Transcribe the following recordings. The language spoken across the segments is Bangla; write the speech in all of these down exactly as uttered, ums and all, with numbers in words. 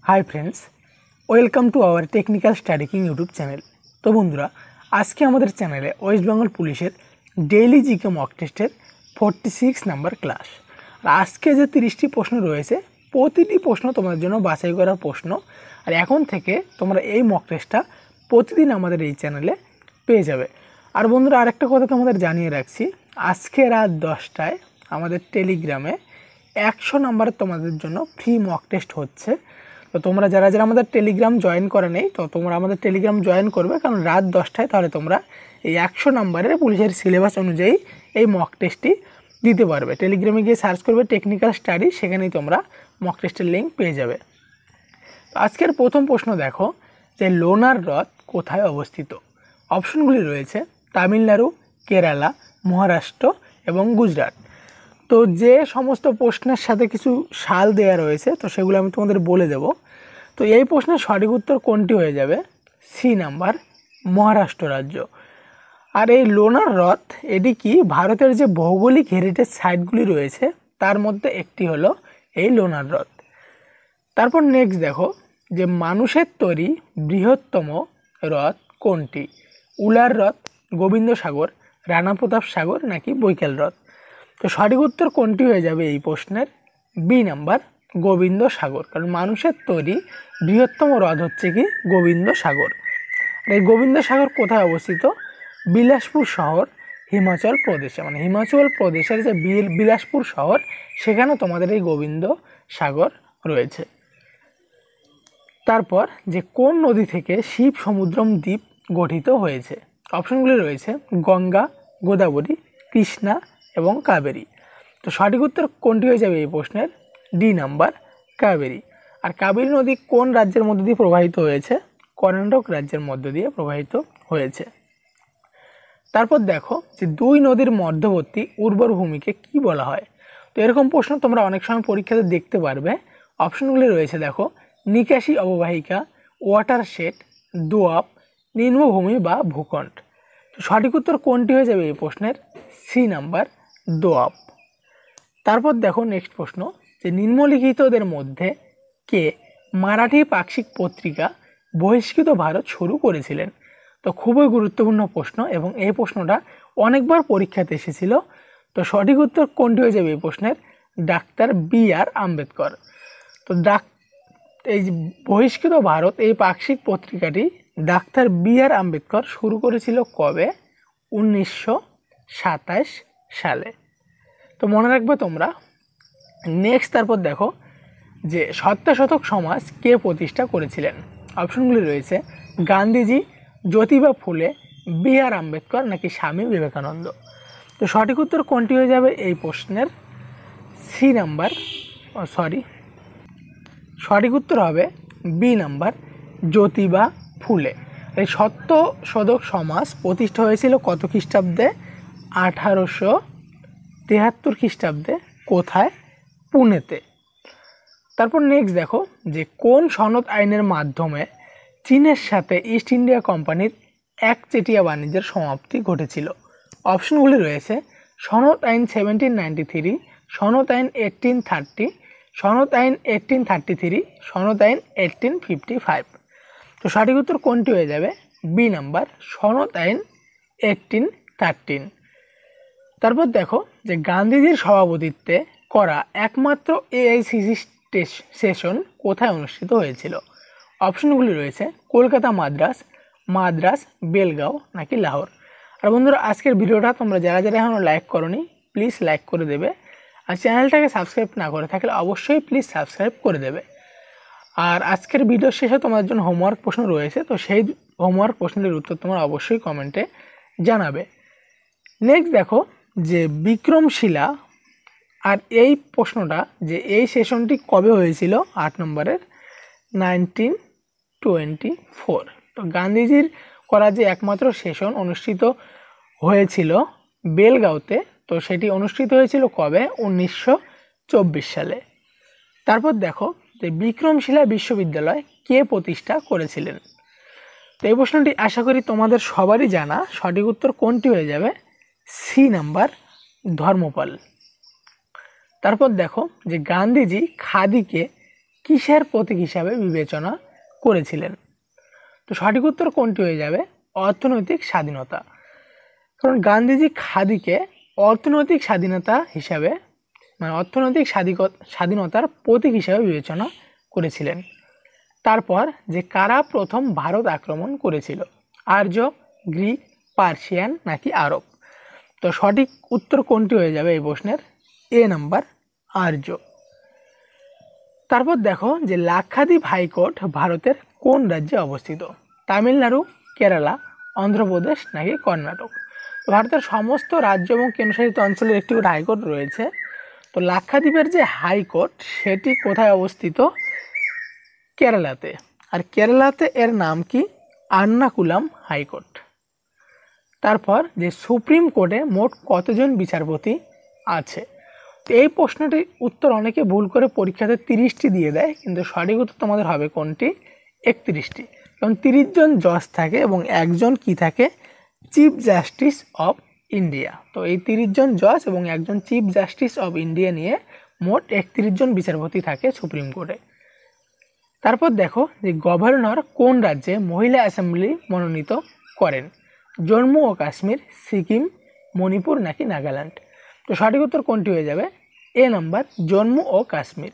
High friends welcome to our technical study king YouTube channel. तो बंधुरा आज के हमारे चैनले वेस्ट बेंगल पुलिसের डेली জিকে मक टेस्टर छियालीस नम्बर क्लास। और आज के जो तीसटी प्रश्न रयेछे प्रतिटी प्रश्न तुम्हारे जन्य बाछाई करा प्रश्न और एखन थेके तोमरा এই मक टेस्टটা प्रतिदिन आमादेर এই चैनेले पेये जाबे। और बंधुरा आरेकटा कथा तोमादेर जानिये राखছি आज के रात दसटाय आमादेर टेलिग्रामे একশো नम्बर तोमादेर जन्य फ्री मक टेस्ट होच्छे। तो तुम्हारा जरा जरा हमारे टेलिग्राम जॉइन करा नहीं तो तुम्हारा हमारे टेलिग्राम जॉइन करबे कारण रात दसटाय ताहले तोमरा এই একশো नम्बरेर पुलिशेर सिलेबास अनुयायी এই मक टेस्टटी दिते पारबे। टेलिग्रामे गिये सार्च करबे टेक्निकल स्टाडी सेखानेई तोमरा मक टेस्टेर लिंक पेये जाबे। तो आजकेर प्रथम प्रश्न देखो जे लोनार ह্রদ कोथाय अवस्थित। अपशनगुली रयेछे तामिलनाड़ु, केराला, महाराष्ट्र एवं गुजरात। तो जे समस्त प्रश्नेर साथे किछु साल देया रयेछे तो सेगुलो आमि तोमादेर बोले देब। तो ये प्रश्नेर सठिक उत्तर कोनटी हये जाबे सी नम्बर महाराष्ट्र राज्य। और ये लोनार ह্রদ एटी कि भारतेर जे भौगोलिक हेरिटेज साइटगुली रयेछे तार मध्य एकटी हलो এই লোনার হ্রদ। तारपर नेक्स्ट देखो जे मानुषेर तैरी बृहत्तम ह্রদ कोनटी उलार ह্রদ, गोविंद सागर, राणा प्रताप सागर नाकि बैकाल ह্রদ। तो सठिक उत्तर कोनटी हये जाबे এই प्रश्नेर बी नम्बर गोविंद सागर। कारण मानुषेर तैरी बृहत्तम ह্রদ हच्छे कि गोविंद सागर। এই गोविंद सागर कोथाय अवस्थित বিলাসপুর शहर हिमाचल प्रदेशे माने हिमाचल प्रदेशेर जे বিলাসপুর शहर सेखाने तोमादेर এই गोविंद सागर रयेछे। तारपर जे कोन नदी थेके शिव समुद्रम द्वीप गठित हयेछे। अपशनगुली रयेछे गंगा, गोदावरी, कृष्णा एवं कावेरी। तो सठिक उत्तर कोनटी हये जाबे এই प्रश्नेर डी नम्बर कावेरी। और कावेरी नदी कोन राज्येर मध्य दिये प्रवाहित हयेछे कर्नाटक राज्येर मध्य दिये प्रवाहित हयेछे। तारपर देखो जे दुई नदीर मध्यवर्ती उर्वर भूमिके कि बला हय। तो एरकम प्रश्न तोमरा अनेक समय परीक्षाते देखते पारबे। अपशनगुली रयेछे देखो निकाशी अबबाहिका, वाटारशेड, दोआब, निम्नभूमि बा भूखंड। तो सठिक उत्तर कोनटी हये जाबे এই प्रश्नेर सी नम्बर दोआब। तारपर देखो नेक्स्ट प्रश्न जे निम्नलिखितদের মধ্যে কে মারাঠি পাক্ষিক পত্রিকা বহিষ্কৃত ভারত शुरू করেছিলেন। तो खूब गुरुत्वपूर्ण प्रश्न एवं এই প্রশ্নটা অনেকবার পরীক্ষাতে এসেছিল। तो সঠিক উত্তর কোনটি হয়ে যাবে এই প্রশ্নের ডাক্তার বি আর আম্বেদকর। তো ডাক এই বহিষ্কৃত ভারত এই পাক্ষিক পত্রিকাটি ডাক্তার বি আর আম্বেদকর শুরু করেছিল কবে উনিশশো সাতাশ সালে। তো মনে রাখবে তোমরা। নেক্সট তারপর দেখো যে সত্যশতক সমাজ কে প্রতিষ্ঠা করেছিলেন। অপশনগুলি রয়েছে গান্ধীজি, ज्योतिबा फुले, बी आर आम्बेडकर नाकि स्वामी विवेकानंद। तो सठिक उत्तर कोनटी हये जाबे এই प्रश्नेर सी नम्बर सरि सठिक उत्तर हबे बी नम्बर ज्योतिबा फुले। এই সত্য শতক সমাজ প্রতিষ্ঠা হয়েছিল কত খ্রিস্টাব্দে আঠারোশো তেহাত্তর খ্রিস্টাব্দে কোথায় পুনেতে। তারপর নেক্সট দেখো যে কোন সনদ আইনের মাধ্যমে চীনের সাথে ইস্ট ইন্ডিয়া কোম্পানির একচেটিয়া বাণিজ্যের সমাপ্তি ঘটেছিল। অপশনগুলি রয়েছে সনদ আইন সেভেন্টিন নাইনটি থ্রি, সনদ আইন এইটিন থার্টি, সনদ আইন এইটিন থার্টি থ্রি, সনদ আইন এইটিন ফিফটি ফাইভ। তো সঠিক উত্তর কোনটি হয়ে যাবে বি নাম্বার সনদ আইন এইটিন থার্টিন। তারপর দেখো যে গান্ধীজির সভাপতিত্বে করা একমাত্র এআইসিসি সেশন কোথায় অনুষ্ঠিত হয়েছিল। অপশনগুলি রয়েছে কলকাতা, মাদ্রাস, মাদ্রাস, বেলগাঁও নাকি লাহোর। আর বন্ধুরা আজকের ভিডিওটা তোমরা যারা যারা এখনও লাইক করোনি প্লিজ লাইক করে দেবে। আর চ্যানেলটাকে সাবস্ক্রাইব না করে থাকলে অবশ্যই প্লিজ সাবস্ক্রাইব করে দেবে। আর আজকের ভিডিও শেষে তোমাদের জন্য হোমওয়ার্ক প্রশ্ন রয়েছে। তো সেই হোমওয়ার্ক প্রশ্নের উত্তর তোমরা অবশ্যই কমেন্টে জানাবে। নেক্সট দেখো যে বিক্রমশিলা আর এই প্রশ্নটা যে এই সেশনটি কবে হয়েছিল আট নম্বরের নাইনটিন টোয়েন্টি ফোর। তো গান্ধীজির করা যে একমাত্র সেশন অনুষ্ঠিত হয়েছিল বেলগাঁওতে তো সেটি অনুষ্ঠিত হয়েছিল কবে উনিশশো চব্বিশ সালে। তারপর দেখো যে বিক্রমশিলা বিশ্ববিদ্যালয় কে প্রতিষ্ঠা করেছিলেন। তো এই প্রশ্নটি আশা করি তোমাদের সবারই জানা। সঠিক উত্তর কোনটি হয়ে যাবে সি নাম্বার ধর্মপাল। তারপর দেখো যে গান্ধীজি খাদিকে কিসের প্রতীক হিসাবে বিবেচনা করেছিলেন? তো সঠিক উত্তর কোনটি হয়ে যাবে? অর্থনৈতিক স্বাধীনতা। কারণ গান্ধীজি খাদিকে অর্থনৈতিক স্বাধীনতা হিসাবে মানে অর্থনৈতিক স্বাধীনতার প্রতীক হিসাবে বিবেচনা করেছিলেন। তারপর যে কারা প্রথম ভারত আক্রমণ করেছিল? আর্য, গ্রিক, পার্সিয়ান নাকি আরব? তো সঠিক উত্তর কোনটি হয়ে যাবে এই প্রশ্নের? A number Arya. তারপর দেখো যে লাক্ষাদ্বীপ হাইকোর্ট ভারতের কোন রাজ্যে অবস্থিত? তামিলনাড়ু, কেরালা, অন্ধ্রপ্রদেশ নাকি কর্ণাটক? ভারতের সমস্ত রাজ্য এবং কেন্দ্রশাসিত অঞ্চলের একটি করে হাইকোর্ট রয়েছে। তো লাক্ষাদ্বীপের যে হাইকোর্ট সেটি কোথায় অবস্থিত? কেরালাতে। আর কেরালাতে এর নাম কি? আর্নাকুলাম হাইকোর্ট। তারপর যে সুপ্রিম কোর্টে মোট কতজন বিচারপতি আছে? এই প্রশ্নটির উত্তর অনেকে ভুল করে পরীক্ষাতে তিরিশটি দিয়ে দেয়, কিন্তু সঠিক উত্তর তোমাদের হবে কোনটি? একত্রিশটি। কারণ তিরিশ জন জজ থাকে এবং একজন কি থাকে? Chief justice of India. তো এই তিরিশ জন জজ এবং একজন চিফ জাস্টিস অফ ইন্ডিয়া নিয়ে মোট একত্রিশ জন বিচারপতি থাকে সুপ্রিম কোর্টে। তারপর দেখো যে গভর্নর কোন রাজ্যে মহিলা অ্যাসেম্বলি মনোনীত করেন? জম্মু ও কাশ্মীর, সিকিম, মণিপুর নাকি নাগাল্যান্ড? তো সঠিক উত্তর কোনটি হয়ে যাবে? এ নাম্বার জম্মু ও কাশ্মীর।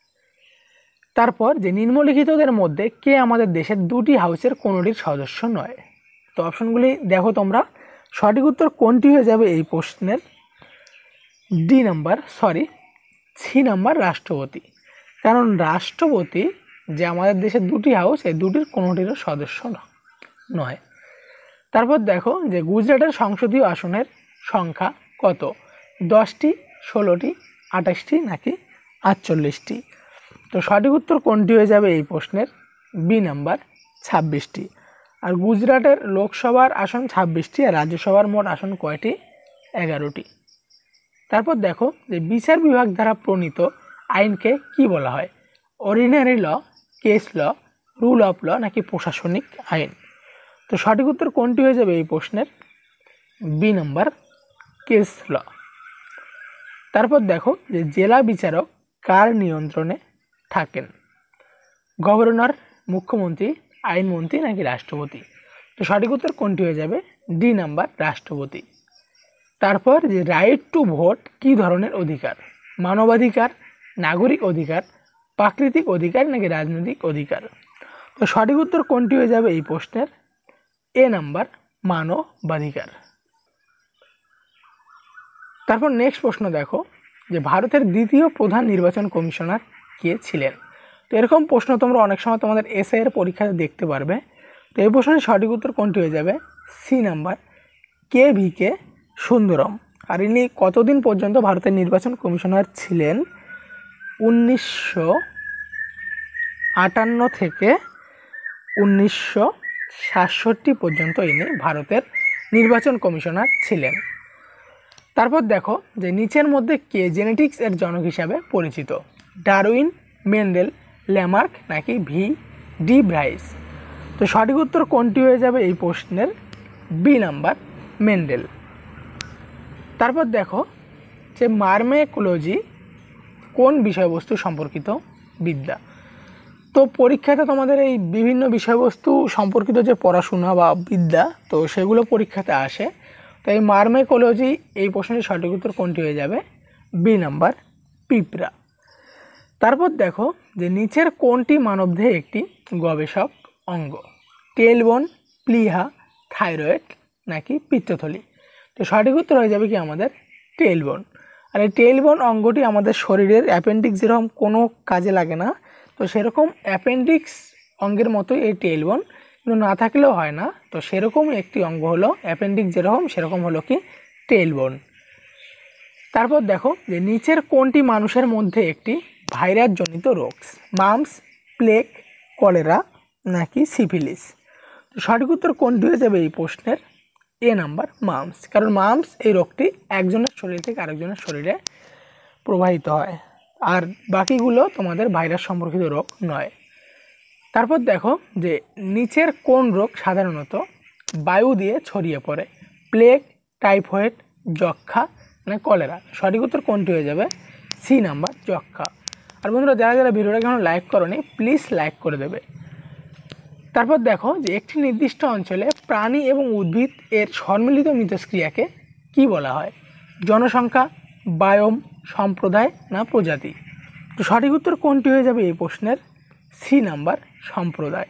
তারপর যে নিম্নলিখিতদের মধ্যে কে আমাদের দেশের দুটি হাউসের কোনোটির সদস্য নয়? তো অপশনগুলি দেখো তোমরা। সঠিক উত্তর কোনটি হয়ে যাবে এই প্রশ্নের? D number sorry C number রাষ্ট্রপতি। কারণ রাষ্ট্রপতি যে আমাদের দেশের দুটি হাউস এই দুটির কোনোটিরও সদস্য নয়। তারপর দেখো যে গুজরাটের সংসদীয় আসনের সংখ্যা কত? দশটি, ষোলোটি, আঠাশটি নাকি আটচল্লিশটি? তো সঠিক উত্তর কোনটি হয়ে যাবে এই প্রশ্নের? বি নাম্বার ছাব্বিশটি। আর গুজরাটের লোকসভার আসন ছাব্বিশটি আর রাজ্যসভার মোট আসন কয়টি? এগারোটি। তারপর দেখো যে বিচার বিভাগ দ্বারা প্রণীত আইনকে কি বলা হয়? Ordinary law, case law, rule of law নাকি প্রশাসনিক আইন? তো সঠিক উত্তর কোনটি হয়ে যাবে এই প্রশ্নের? B number case law. তারপর দেখো যে জেলা বিচারক কার নিয়ন্ত্রণে থাকেন? গভর্নর, মুখ্যমন্ত্রী, আইনমন্ত্রী নাকি রাষ্ট্রপতি? তো সঠিক উত্তর কোনটি হয়ে যাবে? ডি নাম্বার রাষ্ট্রপতি। তারপর যে রাইট টু ভোট কি ধরনের অধিকার? মানবাধিকার, নাগরিক অধিকার, প্রাকৃতিক অধিকার নাকি রাজনৈতিক অধিকার? তো সঠিক উত্তর কোনটি হয়ে যাবে এই প্রশ্নের? এ নাম্বার মানবাধিকার। তারপর নেক্সট প্রশ্ন দেখো যে ভারতের দ্বিতীয় প্রধান নির্বাচন কমিশনার কে ছিলেন? তো এরকম প্রশ্ন তোমরা অনেক সময় তোমাদের এসএ এর পরীক্ষাতে দেখতে পারবে। তো এই প্রশ্নের সঠিক উত্তর কোনটি হয়ে যাবে? C number K V K Sundaram. আর ইনি কতদিন পর্যন্ত ভারতের নির্বাচন কমিশনার ছিলেন? উনিশশো আটান্ন থেকে উনিশশো সাতষট্টি পর্যন্ত ইনি ভারতের নির্বাচন কমিশনার ছিলেন। তারপর দেখো যে নিচের মধ্যে কে জেনেটিক্স এর জনক হিসাবে পরিচিত? ডারউইন, মেন্ডেল, ল্যামার্ক নাকি ভি ডি ব্রাইস? তো সঠিক উত্তর কোনটি হয়ে যাবে এই প্রশ্নের? B number Mendel. তারপর দেখো যে মারমেকোলজি কোন বিষয়বস্তু সম্পর্কিত বিদ্যা? তো পরীক্ষাতে তোমাদের এই বিভিন্ন বিষয়বস্তু সম্পর্কিত যে পড়াশোনা বা বিদ্যা তো সেগুলো পরীক্ষাতে আসে। তো এই মারমেকোলজি এই প্রশ্নের সঠিক উত্তর কোনটি হয়ে যাবে? বি নাম্বার পিঁপড়া। তারপর দেখো যে নিচের কোনটি মানবদেহে একটি গবেষক অঙ্গ? টেলবোন, প্লিহা, থাইরয়েড নাকি পিত্তথলি? তো সঠিক উত্তর হয়ে যাবে কি আমাদের টেলবোন। আর এই টেলবোন অঙ্গটি আমাদের শরীরের অ্যাপেন্ডিক্স যেরকম কোনো কাজে লাগে না, তো সেরকম অ্যাপেন্ডিক্স অঙ্গের মতোই এই টেলবোন, কিন্তু না থাকলেও হয় না। তো সেরকম একটি অঙ্গ হলো অ্যাপেন্ডিক্স যেরকম সেরকম হলো কি টেলবোন। তারপর দেখো যে নিচের কোনটি মানুষের মধ্যে একটি ভাইরাসজনিত রোগ? মাম্পস, প্লেগ, কলেরা নাকি সিফিলিস? তো সঠিক উত্তর কোনটি হয়ে যাবে এই প্রশ্নের? A number mumps. কারণ মাম্পস এই রোগটি একজনের শরীর থেকে আরেকজনের শরীরে প্রবাহিত হয়, আর বাকিগুলো তোমাদের ভাইরাস সম্পর্কিত রোগ নয়। তারপর দেখো যে নিচের কোন রোগ সাধারণত বায়ু দিয়ে ছড়িয়ে পড়ে? প্লেগ, টাইফয়েড, যক্ষা না কলেরা? সঠিক উত্তর কোনটি হয়ে যাবে? সি নাম্বার যক্ষা। আর বন্ধুরা যারা যারা ভিডিওটাকে এখন লাইক করোনি প্লিজ লাইক করে দেবে। তারপর দেখো যে একটি নির্দিষ্ট অঞ্চলে প্রাণী এবং উদ্ভিদ এর সম্মিলিত মিথস্ক্রিয়াকে কি বলা হয়? জনসংখ্যা, বায়োম, সম্প্রদায় না প্রজাতি? তো সঠিক উত্তর কোনটি হয়ে যাবে এই প্রশ্নের? সি নাম্বার, সম্প্রদায়।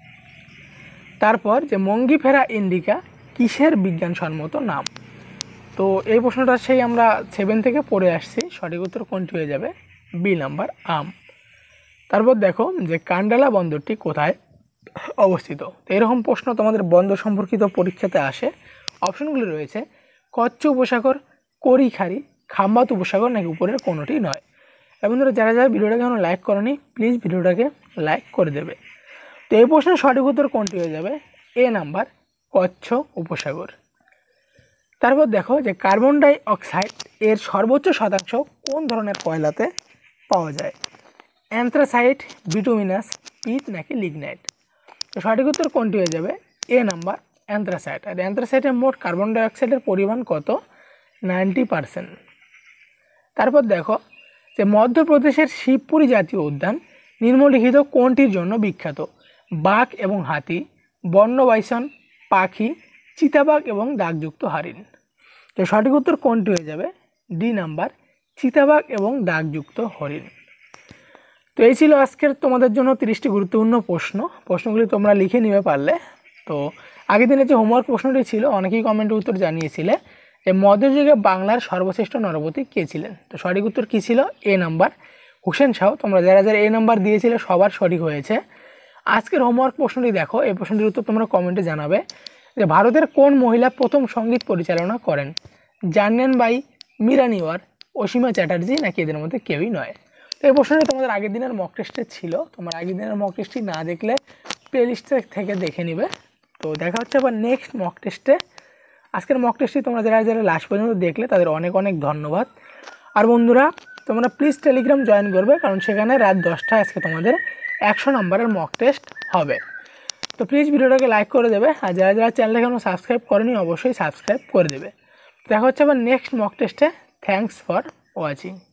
তারপর যে মঙ্গিফেরা ইন্ডিকা কিসের বিজ্ঞানসম্মত নাম? তো এই প্রশ্নটা সেই আমরা সেভেন থেকে পড়ে আসছি। সঠিক উত্তর কোনটি হয়ে যাবে? বি নাম্বার, আম। তারপর দেখো যে কান্ডালা বন্দরটি কোথায় অবস্থিত? তো এরকম প্রশ্ন তোমাদের বন্দর সম্পর্কিত পরীক্ষাতে আসে। অপশনগুলি রয়েছে কচ্ছ উপসাগর, করিখারি, খাম্বাত উপসাগর নাকি উপরের কোনোটি নয়। এবং ধরো যারা যারা ভিডিওটাকে এখন লাইক করনি প্লিজ ভিডিওটাকে লাইক করে দেবে। তো এই প্রশ্নের সঠিক উত্তর কোনটি হয়ে যাবে? এ নাম্বার, কচ্ছ উপসাগর। তারপর দেখো যে কার্বন ডাই অক্সাইড এর সর্বোচ্চ শতাংশ কোন ধরনের কয়লাতে পাওয়া যায়? অ্যান্থ্রাসাইট, বিটুমিনাস, পিট নাকি লিগনাইট? তো সঠিক উত্তর কোনটি হয়ে যাবে? A number, anthracite. আর অ্যান্থ্রাসাইটের মোট কার্বন ডাই অক্সাইডের পরিমাণ কত? Ninety percent. তারপর দেখো যে মধ্যপ্রদেশের শিবপুরী জাতীয় উদ্যান নিম্নলিখিত কোনটির জন্য বিখ্যাত? বাঘ এবং হাতি, বন্য বাইসন, পাখি, চিতাবাঘ এবং দাগযুক্ত হরিণ। তো সঠিক উত্তর কোনটি হয়ে যাবে? ডি নাম্বার, চিতাবাঘ এবং দাগযুক্ত হরিণ। তো এই ছিল আজকের তোমাদের জন্য তিরিশটি গুরুত্বপূর্ণ প্রশ্ন। প্রশ্নগুলি তোমরা লিখে নিতে পারলে। তো আগের দিনে যে হোমওয়ার্ক প্রশ্নটি ছিল অনেকেই কমেন্টে উত্তর জানিয়েছিলে যে মধ্যযুগে বাংলার সর্বশ্রেষ্ঠ নরপতি কে ছিলেন? তো সঠিক উত্তর কী ছিল? A number, Husain Shah. তোমরা যারা যারা এ নাম্বার দিয়েছিলে সবার সঠিক হয়েছে। আজকের হোমওয়ার্ক প্রশ্নটি দেখো, এই প্রশ্নটির উত্তর তোমরা কমেন্টে জানাবে যে ভারতের কোন মহিলা প্রথম সঙ্গীত পরিচালনা করেন? জাহ্নবী, মীরা নিওয়ার, অসীমা চ্যাটার্জি নাকি এদের মধ্যে কেউই নয়? তো এই প্রশ্নটি তোমাদের আগের দিনের মক টেস্টে ছিল। তোমার আগের দিনের মক টেস্টটি না দেখলে প্লেলিস্ট থেকে দেখে নিবে। তো দেখা হচ্ছে আবার নেক্সট মক টেস্টে। আজকের মক টেস্টটি তোমরা যারা যারা লাস্ট পর্যন্ত দেখলে তাদের অনেক অনেক ধন্যবাদ। আর বন্ধুরা তোমরা প্লিজ টেলিগ্রাম জয়েন করবে, কারণ সেখানে রাত দশটায় আজকে তোমাদের একশো নম্বরের মক টেস্ট হবে। তো প্লিজ ভিডিওটাকে লাইক করে দেবে। আর যারা যারা চ্যানেলটাকে এখনো সাবস্ক্রাইব করেনি অবশ্যই সাবস্ক্রাইব করে দেবে। দেখা হচ্ছে আবার নেক্সট মক টেস্টে। Thanks for watching.